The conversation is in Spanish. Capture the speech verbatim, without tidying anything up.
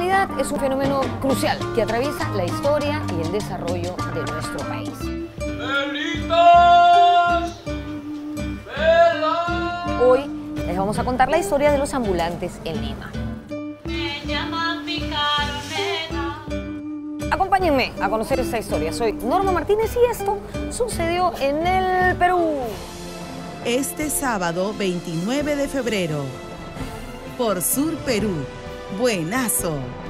inseguridad es un fenómeno crucial que atraviesa la historia y el desarrollo de nuestro país. ¡Velitas! ¡Velas! Hoy les vamos a contar la historia de los ambulantes en Lima. Acompáñenme a conocer esta historia. Soy Norma Martínez y esto sucedió en el Perú. Este sábado veintinueve de febrero, por Sur Perú, Buenazo.